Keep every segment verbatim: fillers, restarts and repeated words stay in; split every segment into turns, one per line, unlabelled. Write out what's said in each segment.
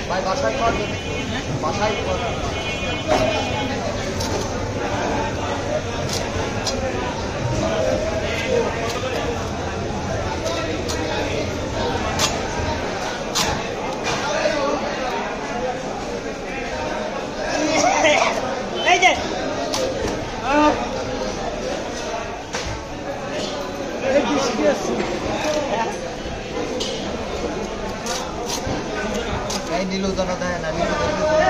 ভাই বাসায় কর বাসায় কর
এই যে এই বৃষ্টি আছে
এই নীলু দানা দেয় না নীলু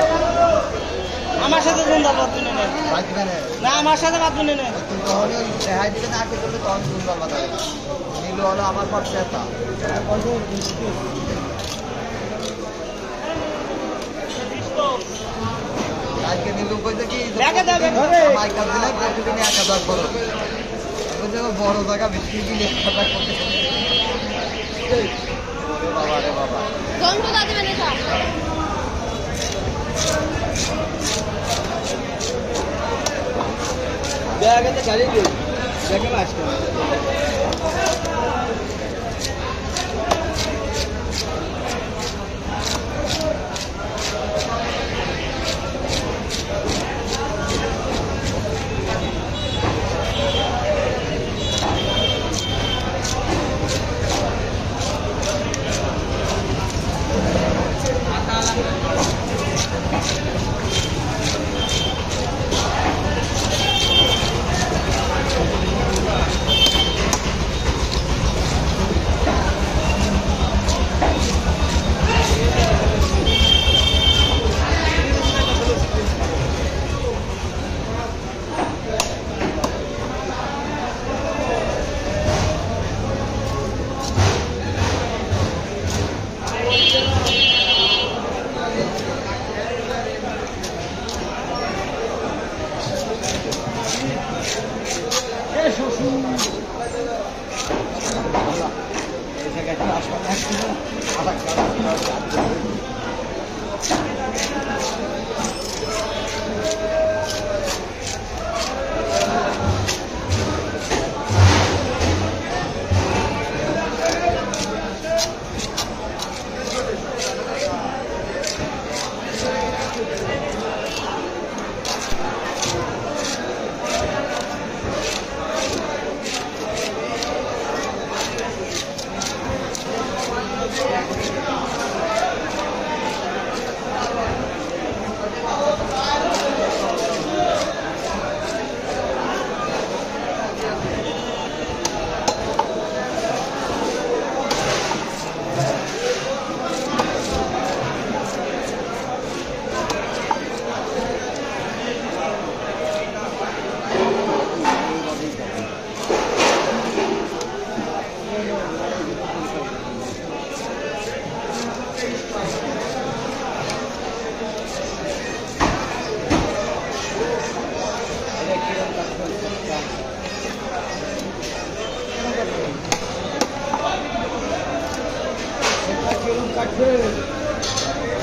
আমার সাথে কোন দল বাদ নেই
বাজবে না
না আমার সাথে বাদ নেই না
তুই তখন ওই রেহাই দিবে না আগে করলে তখন তুই দল বাদ নীলু হলো আমার পর চেতা আজকে নীলু কইতে কি মাইকাল দিলে প্রতিদিন এক হাজার বড় বড় জায়গা বিক্রি দিলে বাবা রে বাবা
গন্ধ দাদি মানে কা
ব্যাগে গাড়ি দিই ব্যাগে মাছ করে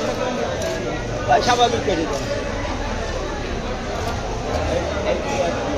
স্বাভাবিক কেটে দেন।